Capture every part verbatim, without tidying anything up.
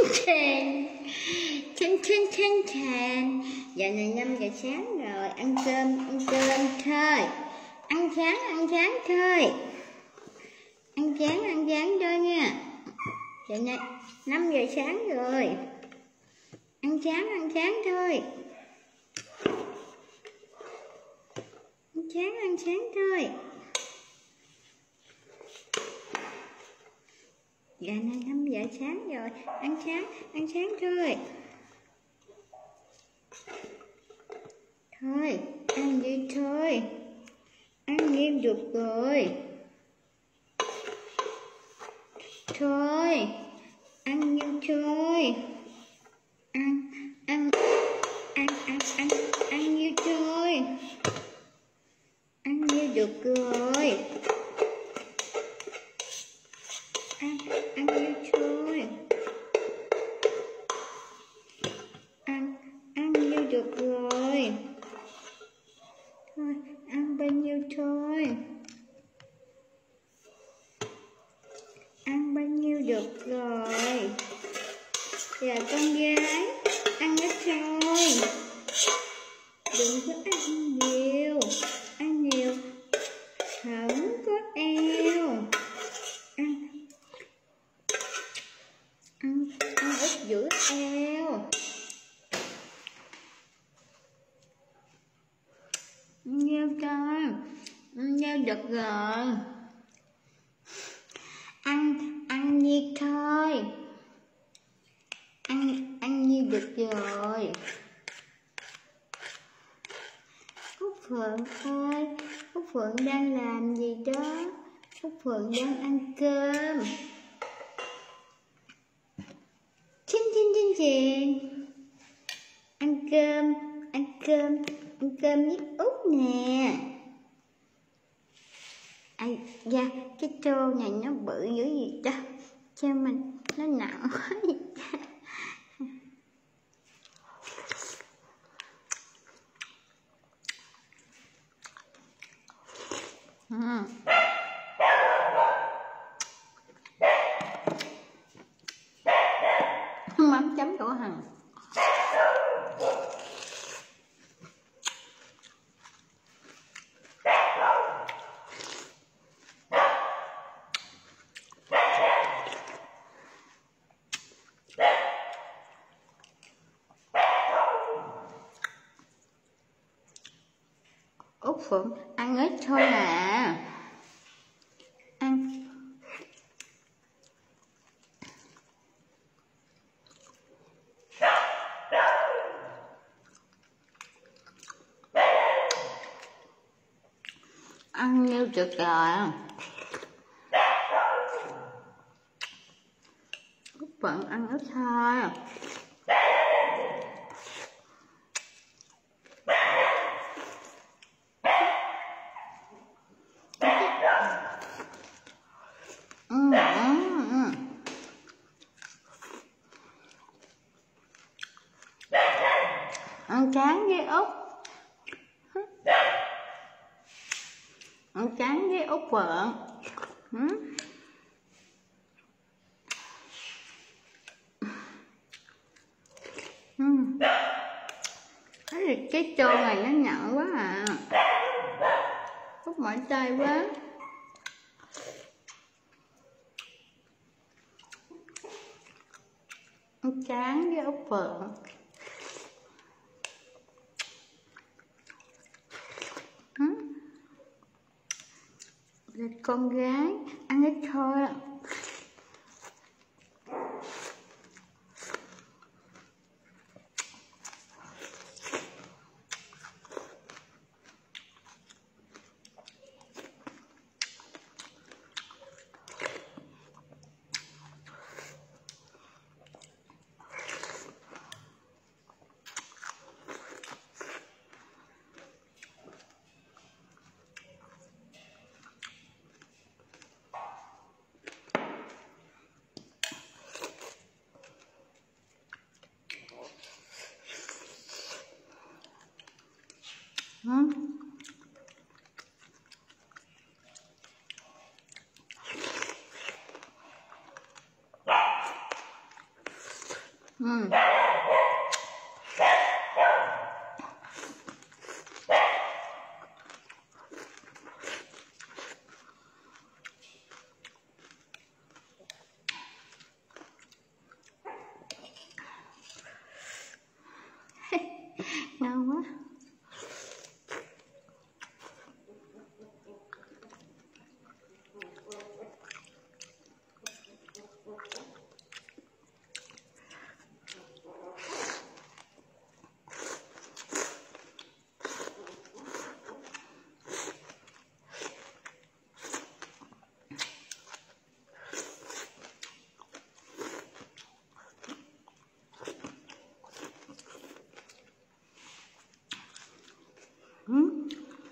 chèn chèn chèn chèn chèn. Giờ này năm giờ sáng rồi, ăn cơm ăn cơm thôi, ăn sáng ăn sáng thôi, ăn sáng ăn sáng thôi nha. Giờ này năm giờ sáng rồi, ăn sáng ăn sáng thôi, ăn sáng ăn sáng thôi. Giờ này năm giờ sáng rồi, ăn sáng ăn sáng thôi. Thôi, ăn đi thôi, ăn đi được rồi. Thôi, ăn như thôi, ăn ăn ăn ăn ăn ăn như thôi, ăn như được rồi. Ăn ăn như thôi, ăn ăn như được rồi. Thôi, ăn bao nhiêu thôi, ăn bao nhiêu được rồi. Giờ con gái ăn ít thôi, đừng có ăn nhiều, ăn nhiều không có eo. Ăn ăn ăn ít giữ eo. Nhiêu coi, nhiêu được rồi. Ăn ăn nhiêu thôi, ăn ăn nhiêu được rồi. Út Phượng ơi, Út Phượng đang làm gì đó? Út Phượng đang ăn cơm. Chinh chinh chinh chinh. Ăn cơm, ăn cơm, ăn cơm với Út nè. Ai da, cái tô này nó bự dữ gì đó, cho mình nó nặng quá vậy. Ừ. Mắm chấm của Hằng. Út Phượng ăn ít thôi à. Ăn ăn nhiêu được rồi. Út Phượng ăn ít thôi. Ăn chán với Út, ăn chán với Út Phượng. Ừ. Ừ. Thấy cái tô này nó nhọn quá à, Út mỏi tay quá. Ăn chán với Út Phượng. Con gái ăn ít thôi. Ừ. Ừ. Ngon quá. Ừ.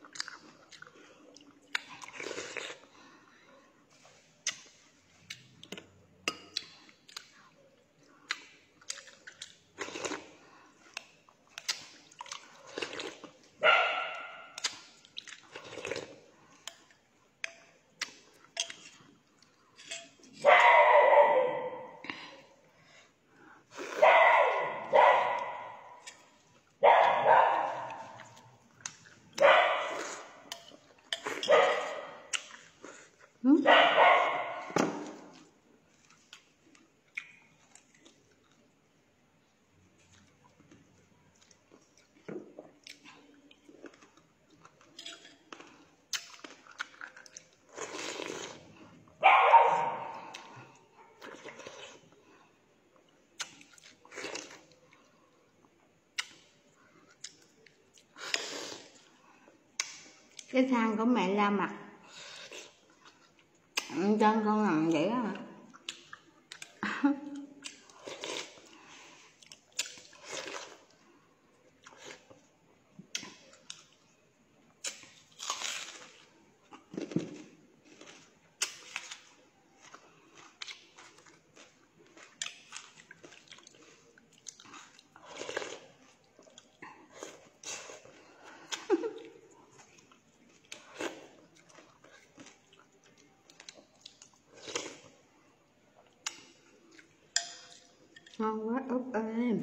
Ừ. Cái thang của mẹ la mặt chân con nằm vậy á. Ngon quá Út ơi.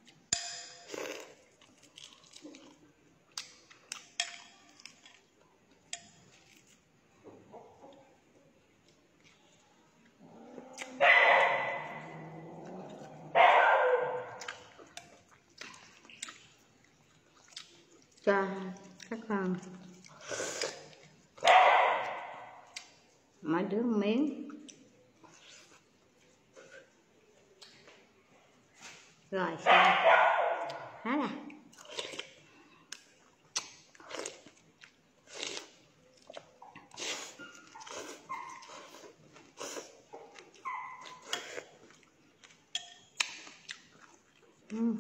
Cho các con mỗi đứa một miếng. Rồi xong hết à. Ừ.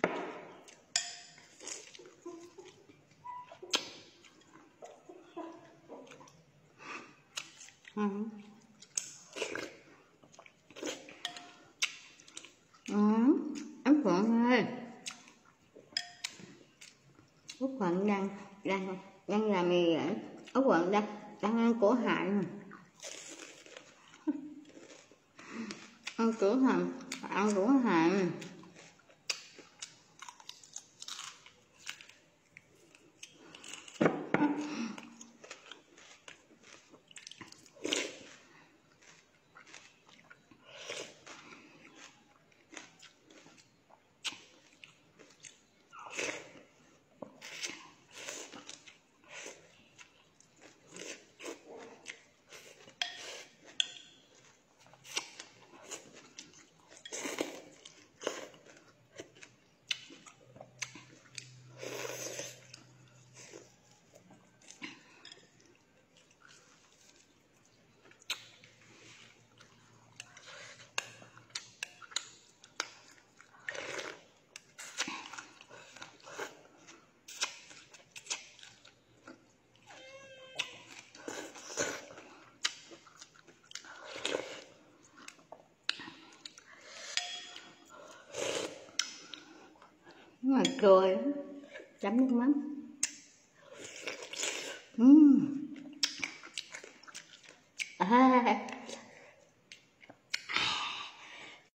Ừ. Ừ. Ấm Phượng ơi, Út Phượng đang đang đang làm gì vậy? Út Phượng đang đang ăn của Hạnh, ăn của Hạnh, ăn của Hạnh. Mà cười chấm nước mắm. Uhm.